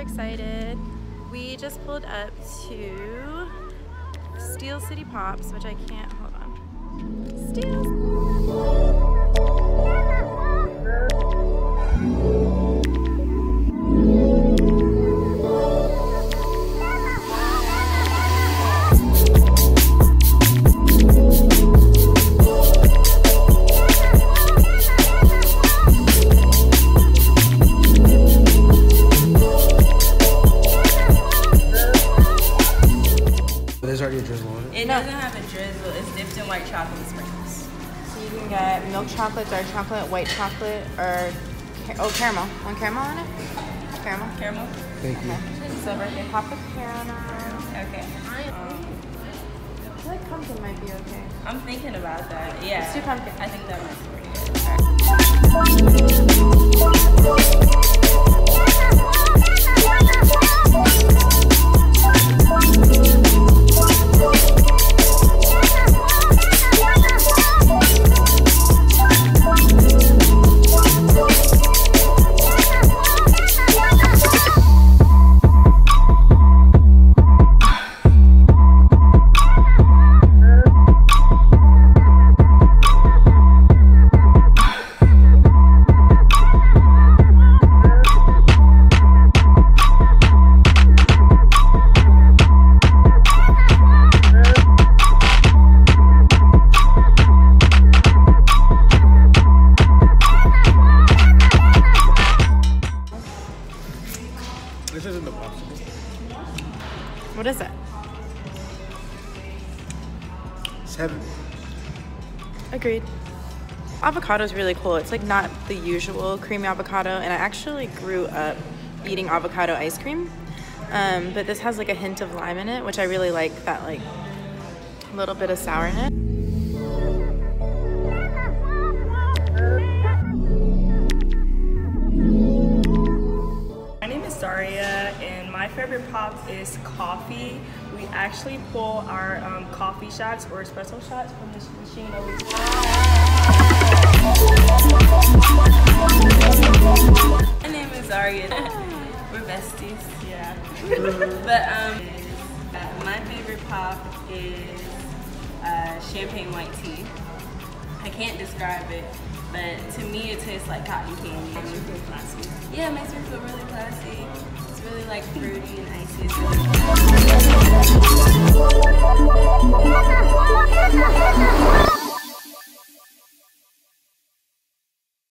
excited. We just pulled up to Steel City Pops, which I can't, hold on. Steel. There's already a drizzle on it? It doesn't have a drizzle. It's dipped in white chocolate sprinkles. So you can get milk chocolate, dark chocolate, white chocolate, or caramel. Want caramel on it? Caramel. Caramel. Thank you. So right here, pop the caramel. Okay. I feel like pumpkin might be okay. I'm thinking about that. Yeah. Let's do pumpkin. I think that might be pretty good. This isn't the popsicle. What is it? 7. Agreed. Avocado is really cool. It's like not the usual creamy avocado, and I actually grew up eating avocado ice cream, but this has like a hint of lime in it, which I really like, that like little bit of sourness. My name is Daria, and my favorite pop is coffee. We actually pull our coffee shots or espresso shots from this machine over here. My name is Daria. We're besties, yeah. But my favorite pop is champagne white tea. I can't describe it, but to me it tastes like cotton candy. It makes me feel classy. Yeah, it makes me feel really classy. It's really like fruity and icy. It's really